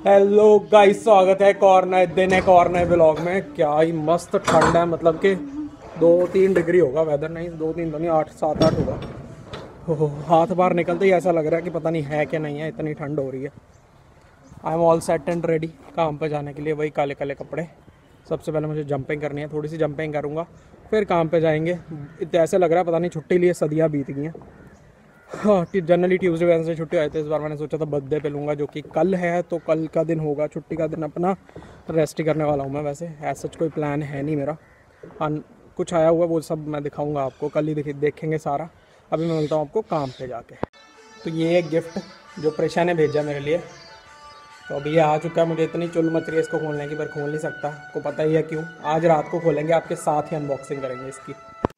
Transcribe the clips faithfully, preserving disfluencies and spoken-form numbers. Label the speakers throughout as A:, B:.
A: Hello guys, स्वागत है एक और नए दिन एक और नए ब्लॉग में। क्या ही मस्त ठंड है, मतलब कि दो तीन डिग्री होगा वेदर, नहीं दो तीन तो नहीं आठ सात आठ होगा। हो हाथ बाहर निकलते ही ऐसा लग रहा है कि पता नहीं है कि नहीं है, इतनी ठंड हो रही है। I am all set and ready काम पे जाने के लिए। वही काले काले कपड़े। सबसे पहले मुझे जंपिंग करनी है, थोड़ी सी जंपिंग करूँगा फिर काम पे जाएंगे। इतना ऐसे लग रहा है पता नहीं छुट्टी लिए सदियाँ बीत गई हैं। हाँ, जनरली ट्यूसडे वेडनेसडे छुट्टी आए थे, इस बार मैंने सोचा था बर्थडे पे लूँगा, जो कि कल है। तो कल का दिन होगा छुट्टी का दिन, अपना रेस्ट ही करने वाला हूँ मैं। वैसे ऐसा कोई प्लान है नहीं मेरा। हाँ, कुछ आया हुआ वो सब मैं दिखाऊंगा आपको, कल ही देखे देखेंगे सारा। अभी मैं मिलता हूँ आपको काम पे जाके। तो ये एक गिफ्ट जो प्रेशा ने भेजा मेरे लिए, तो अभी ये आ चुका है। मुझे इतनी चुल मच रही है इसको खोलने की, पर खोल नहीं सकता, आपको पता ही है क्यों। आज रात को खोलेंगे, आपके साथ ही अनबॉक्सिंग करेंगे इसकी।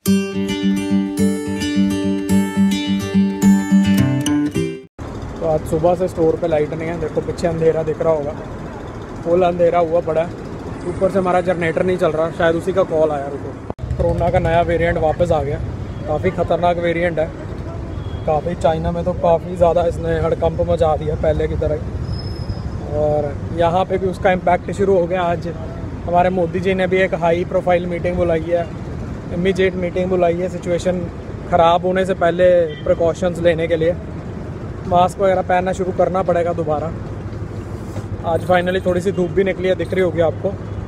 A: तो आज सुबह से स्टोर पे लाइट नहीं है, देखो पीछे अंधेरा दिख रहा होगा, फुल अंधेरा हुआ पड़ा है। ऊपर से हमारा जनरेटर नहीं चल रहा, शायद उसी का कॉल आया। रुको, कोरोना का नया वेरिएंट वापस आ गया, काफ़ी ख़तरनाक वेरिएंट है। काफ़ी चाइना में तो काफ़ी ज़्यादा इसने हड़कंप मचा दिया पहले की तरह ही, और यहाँ पे भी उसका इम्पैक्ट शुरू हो गया। आज हमारे मोदी जी ने भी एक हाई प्रोफाइल मीटिंग बुलाई है, इमीडिएट मीटिंग बुलाई है, सिचुएशन ख़राब होने से पहले प्रिकॉशंस लेने के लिए। मास्क वगैरह पहनना शुरू करना पड़ेगा दोबारा। आज फाइनली थोड़ी सी धूप भी निकली है, दिख रही होगी आपको।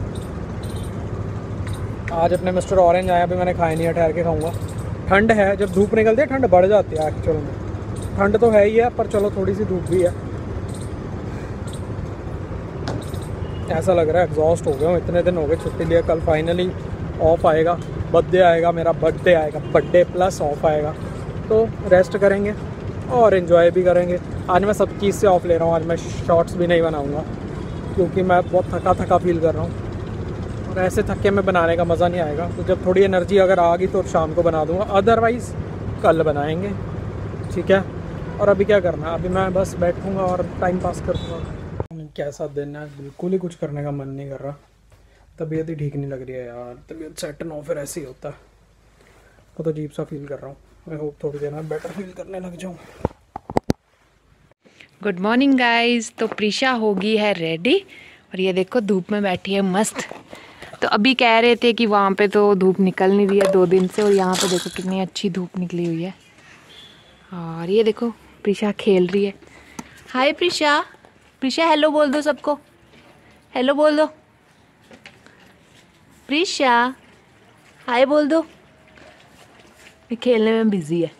A: आज अपने मिस्टर ऑरेंज आया, अभी मैंने खाया नहीं है, ठहर के खाऊंगा। ठंड है, जब धूप निकलती है ठंड बढ़ जाती है एक्चुअल में। ठंड तो है ही है, पर चलो थोड़ी सी धूप भी है। ऐसा लग रहा है एग्जॉस्ट हो गया हूँ, इतने दिन हो गए छुट्टी लिए। कल फाइनली ऑफ आएगा, बर्थडे आएगा मेरा, बर्थडे आएगा, बर्थडे प्लस ऑफ आएगा। तो रेस्ट करेंगे और इन्जॉय भी करेंगे। आज मैं सब चीज़ से ऑफ ले रहा हूँ। आज मैं शॉर्ट्स भी नहीं बनाऊँगा क्योंकि मैं बहुत थका थका फील कर रहा हूँ, और ऐसे थके में बनाने का मज़ा नहीं आएगा। तो जब थोड़ी एनर्जी अगर आ गई तो शाम को बना दूँगा, अदरवाइज़ कल बनाएंगे, ठीक है। और अभी क्या करना है, अभी मैं बस बैठूँगा और टाइम पास करूँगा। कैसा दिन है, बिल्कुल ही कुछ करने का मन नहीं कर रहा। तबीयत ही ठीक नहीं लग रही है यार, तबीयत सेट ना हो फिर ऐसे ही होता है। बहुत अजीब सा फील कर रहा हूँ। मैं होप थोड़ी देर में बेटर फील करने लग जाऊँ।
B: Good morning guys. तो प्रीशा होगी है रेडी, और ये देखो धूप में बैठी है मस्त। तो अभी कह रहे थे कि वहाँ पे तो धूप निकल नहीं रही है दो दिन से, और यहाँ पे देखो कितनी अच्छी धूप निकली हुई है। और ये देखो प्रीशा खेल रही है। हाय प्रीशा, प्रीशा हेलो बोल दो सबको, हेलो बोल दो। प्रीशा हाय बोल दो, ये खेलने में बिजी है।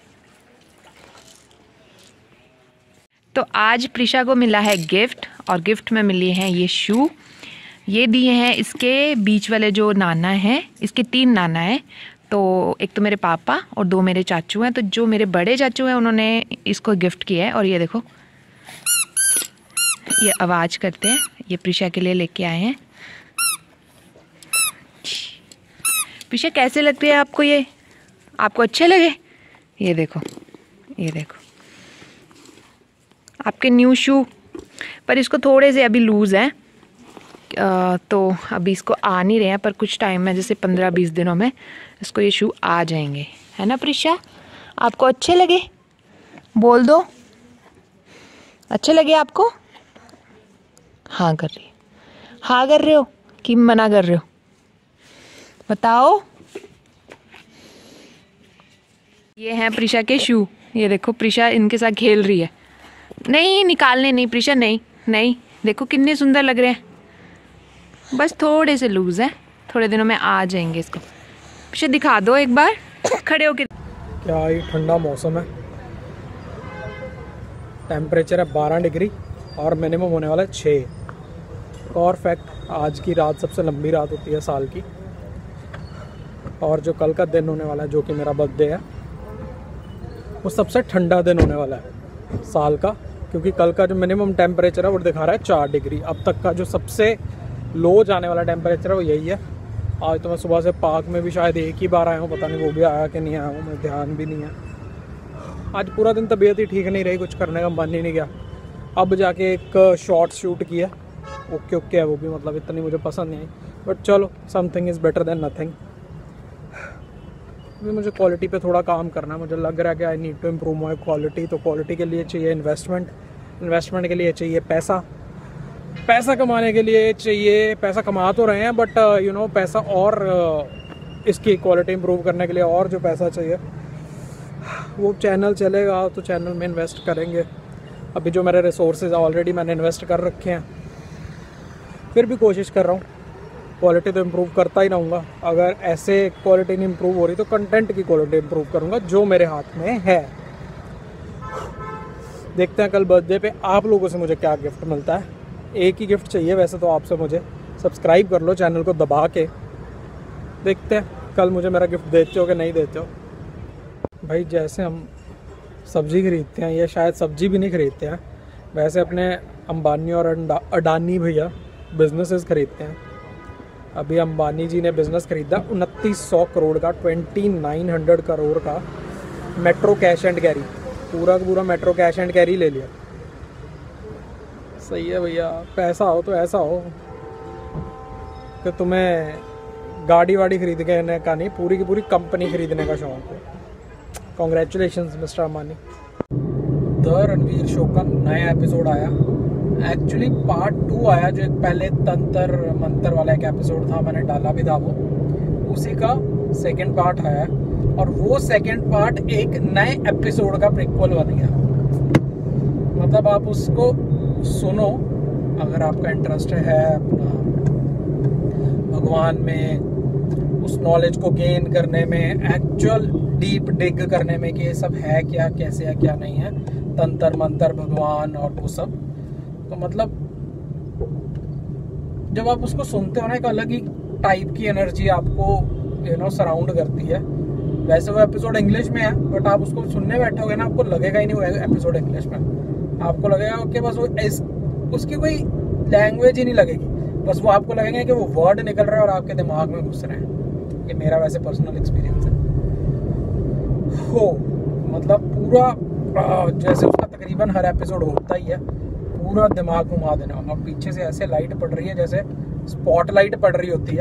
B: तो आज प्रीशा को मिला है गिफ्ट, और गिफ्ट में मिली हैं ये शू। ये दिए हैं इसके बीच वाले जो नाना हैं, इसके तीन नाना हैं। तो एक तो मेरे पापा और दो मेरे चाचू हैं। तो जो मेरे बड़े चाचू हैं उन्होंने इसको गिफ्ट किया है। और ये देखो ये आवाज़ करते हैं, ये प्रीशा के लिए लेके आए हैं। प्रीशा कैसे लगते हैं आपको ये, आपको अच्छे लगे? ये देखो, ये देखो आपके न्यू शू, पर इसको थोड़े से अभी लूज़ हैं, तो अभी इसको आ नहीं रहे हैं, पर कुछ टाइम में जैसे पंद्रह बीस दिनों में इसको ये शू आ जाएंगे, है ना प्रीशा? आपको अच्छे लगे? बोल दो, अच्छे लगे आपको? हाँ कर रही, हाँ कर रहे हो कि मना कर रहे हो, बताओ। ये हैं प्रीशा के शू, ये देखो प्रीशा इनके साथ खेल रही है। नहीं निकालने नहीं प्रीशा, नहीं नहीं, देखो कितने सुंदर लग रहे हैं, बस थोड़े से लूज है, थोड़े दिनों में आ जाएंगे इसको। प्रीशा दिखा दो एक बार खड़े होके।
A: क्या ही ठंडा मौसम है, टेम्परेचर है बारह डिग्री और मिनिमम होने वाला है छः। और फैक्ट, आज की रात सबसे लंबी रात होती है साल की, और जो कल का दिन होने वाला है जो कि मेरा बर्थडे है, वो सबसे ठंडा दिन होने वाला है साल का। क्योंकि कल का जो मिनिमम टेम्परेचर है वो दिखा रहा है चार डिग्री। अब तक का जो सबसे लो जाने वाला टेम्परेचर है वो यही है। आज तो मैं सुबह से पार्क में भी शायद एक ही बार आया हूँ, पता नहीं वो भी आया कि नहीं आया हूँ, मुझे ध्यान भी नहीं है। आज पूरा दिन तबीयत ही ठीक नहीं रही, कुछ करने का मन ही नहीं गया। अब जाके एक शॉर्ट शूट किया, ओके ओके है वो भी, मतलब इतनी मुझे पसंद नहीं आई, बट चलो something is better than nothing. अभी मुझे क्वालिटी पे थोड़ा काम करना है। मुझे लग रहा है कि I need to improve my quality. तो क्वालिटी के लिए चाहिए इन्वेस्टमेंट, इन्वेस्टमेंट के लिए चाहिए पैसा, पैसा कमाने के लिए चाहिए, पैसा कमा तो रहे हैं बट यू नो पैसा और uh, इसकी क्वालिटी इंप्रूव करने के लिए और जो पैसा चाहिए वो चैनल चलेगा तो चैनल में इन्वेस्ट करेंगे। अभी जो मेरे रिसोर्सेज ऑलरेडी मैंने इन्वेस्ट कर रखे हैं, फिर भी कोशिश कर रहा हूँ क्वालिटी तो इम्प्रूव करता ही रहूँगा। अगर ऐसे क्वालिटी नहीं इम्प्रूव हो रही तो कंटेंट की क्वालिटी इम्प्रूव करूँगा जो मेरे हाथ में है। देखते हैं कल बर्थडे पे आप लोगों से मुझे क्या गिफ्ट मिलता है। एक ही गिफ्ट चाहिए वैसे तो आपसे मुझे, सब्सक्राइब कर लो चैनल को दबा के। देखते हैं कल मुझे मेरा गिफ्ट देते हो कि नहीं देते हो। भाई जैसे हम सब्ज़ी खरीदते हैं, या शायद सब्ज़ी भी नहीं खरीदते हैं, वैसे अपने अंबानी और अडानी भैया बिजनेसेस खरीदते हैं। अभी अंबानी जी ने बिज़नेस खरीदा उनतीस सौ करोड़ का, ट्वेंटी नाइन हंड्रेड करोड़ का मेट्रो कैश एंड कैरी, पूरा का पूरा मेट्रो कैश एंड कैरी ले लिया। सही है भैया, पैसा हो तो ऐसा हो कि तुम्हें गाड़ी वाड़ी खरीद के का नहीं, पूरी की पूरी कंपनी खरीदने का शौक हो। Congratulations mister Ambani. The Ranveer show का नया एपिसोड आया, एक्चुअली पार्ट टू आया। जो एक पहले तंत्र मंत्र वाला एक एपिसोड था, मैंने डाला भी था वो, उसी का सेकंड पार्ट आया और वो सेकंड पार्ट एक नए एपिसोड का प्रीक्वल बन गया। मतलब आप उसको सुनो अगर आपका इंटरेस्ट है अपना भगवान में, उस नॉलेज को गेन करने में, एक्चुअल डीप डिग करने में कि ये सब है क्या, कैसे है, क्या नहीं है, तंत्र मंत्र भगवान और वो सब। तो मतलब जब आप उसको सुनते हो ना, एक अलग ही टाइप की एनर्जी आपको यू नो सराउंड करती है। वैसे वो एपिसोड इंग्लिश में है बट आप उसको सुनने बैठोगे ना, आपको लगेगा ही नहीं वो एपिसोड इंग्लिश में। आपको लगेगा कि बस वो इस, उसकी कोई लैंग्वेज ही नहीं लगेगी, बस वो आपको लगेगा कि वो वर्ड निकल रहा है और आपके दिमाग में घुस रहे हैं। ये मेरा वैसे पर्सनल एक्सपीरियंस है। हो मतलब पूरा जैसे उसका तकरीबन हर एपिसोड होता ही है, पूरा दिमाग घुमा देना होगा। पीछे से ऐसे लाइट पड़ रही है जैसे स्पॉटलाइट पड़ रही होती है।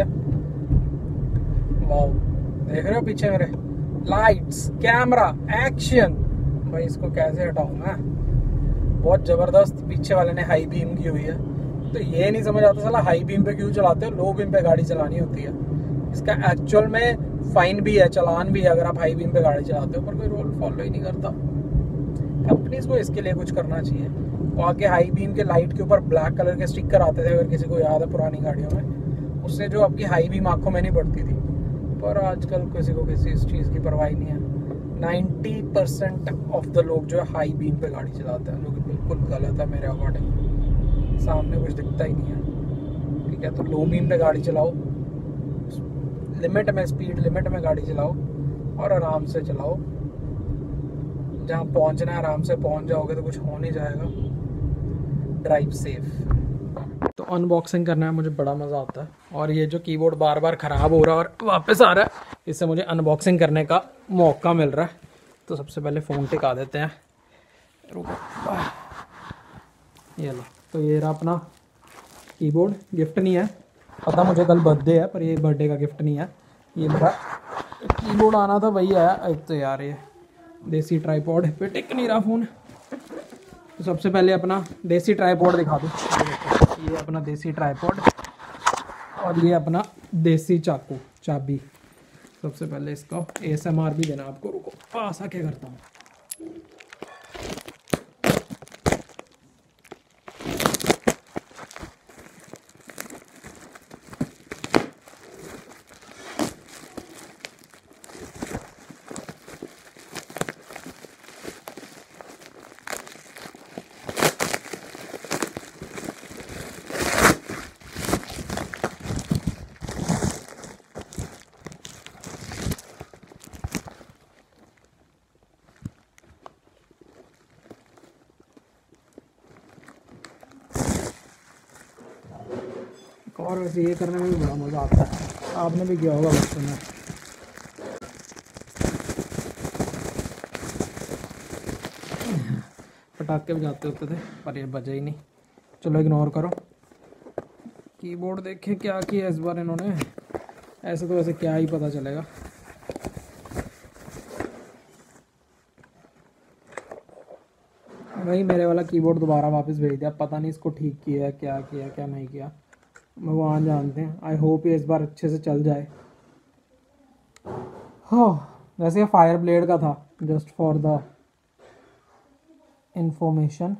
A: वाओ, देख रहे हो पीछे मेरे लाइट्स, कैमरा, एक्शन। भाई इसको कैसे हटाऊं मैं, बहुत जबरदस्त पीछे वाले ने हाई बीम की हुई है। तो ये नहीं समझ आता साला हाई बीम पे क्यों चलाते हो, लो बीम पे गाड़ी चलानी होती है। इसका एक्चुअल में फाइन भी है, चालान भी है अगर आप हाई बीम पे गाड़ी चलाते हो, पर कोई रूल फॉलो ही नहीं करता। कंपनीज को इसके लिए कुछ करना चाहिए। वहाँ के हाई बीम के लाइट के ऊपर ब्लैक कलर के स्टिकर आते थे, अगर किसी को याद है पुरानी गाड़ियों में, उससे जो आपकी हाई बीम आंखों में नहीं पड़ती थी। पर आजकल किसी को किसी इस चीज़ की परवाह नहीं है। नाइन्टी परसेंट ऑफ द लोग जो है हाई बीम पे गाड़ी चलाते हैं, जो कि बिल्कुल गलत है मेरे अकॉर्डिंग। सामने कुछ दिखता ही नहीं है, ठीक है। तो लो बीम पे गाड़ी चलाओ, लिमिट में, स्पीड लिमिट में गाड़ी चलाओ और आराम से चलाओ। जहाँ पहुँचना है आराम से पहुँच जाओगे तो कुछ हो नहीं जाएगा। Drive safe. तो अनबॉक्सिंग करना है मुझे बड़ा मज़ा आता है, और ये जो कीबोर्ड बार बार ख़राब हो रहा है और वापस आ रहा है, इससे मुझे अनबॉक्सिंग करने का मौका मिल रहा है। तो सबसे पहले फ़ोन टिका देते हैं, रुको, ये लो। तो ये रहा अपना कीबोर्ड। गिफ्ट नहीं है, पता मुझे कल बर्थडे है, पर ये बर्थडे का गिफ्ट नहीं है। ये मेरा कीबोर्ड आना था, वही आया। एक तो यार ये देसी ट्राईपॉड पे टिक नहीं रहा फ़ोन। तो सबसे पहले अपना देसी ट्राईपॉड दिखा दूँ। ये अपना देसी ट्राईपॉड और ये अपना देसी चाकू, चाबी। सबसे पहले इसका एएसएमआर भी देना आपको, रुको पास आके करता हूँ। और वैसे ये करने में भी बड़ा मज़ा आता है, आपने भी किया होगा बचपन में। पटाखे बजाते होते थे पर ये बजे ही नहीं। चलो इग्नोर करो। कीबोर्ड देखें क्या किया इस बार इन्होंने, ऐसे तो वैसे क्या ही पता चलेगा। भाई मेरे वाला कीबोर्ड दोबारा वापस भेज दिया, पता नहीं इसको ठीक किया है क्या किया क्या नहीं किया, भगवान जानते हैं। आई होप ये इस बार अच्छे से चल जाए। हाँ वैसे ये फायर ब्लेड का था, जस्ट फॉर द इंफॉर्मेशन।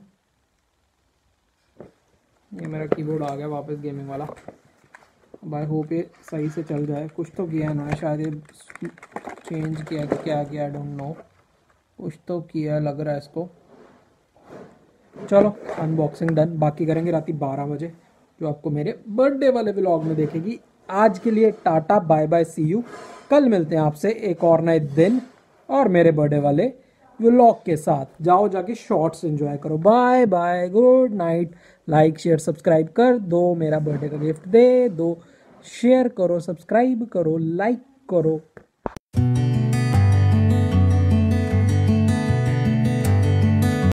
A: ये मेरा कीबोर्ड आ गया वापस गेमिंग वाला। अब आई होप ये सही से चल जाए। कुछ तो किया है ना, शायद ये चेंज किया कि क्या किया, आई डोंट नो, कुछ तो किया लग रहा है इसको। चलो अनबॉक्सिंग डन, बाकी करेंगे रात बारह बजे जो आपको मेरे बर्थडे वाले व्लॉग में देखेगी। आज के लिए tata bye bye see you, कल मिलते हैं आपसे एक और नए दिन और मेरे बर्थडे वाले व्लॉग के साथ। जाओ जाके शॉर्ट्स एंजॉय करो। Bye bye, good night. Like share subscribe कर दो, मेरा बर्थडे का गिफ्ट दे दो, शेयर करो, सब्सक्राइब करो, लाइक करो।